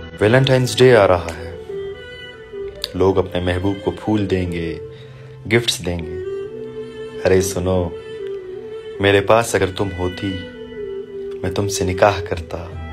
Valentine's day आ रहा है। लोग अपने महबूब को फूल देंगे, गिफ्ट्स देंगे। अरे सुनो, मेरे पास अगर तुम होती, मैं तुमसे निकाह करता।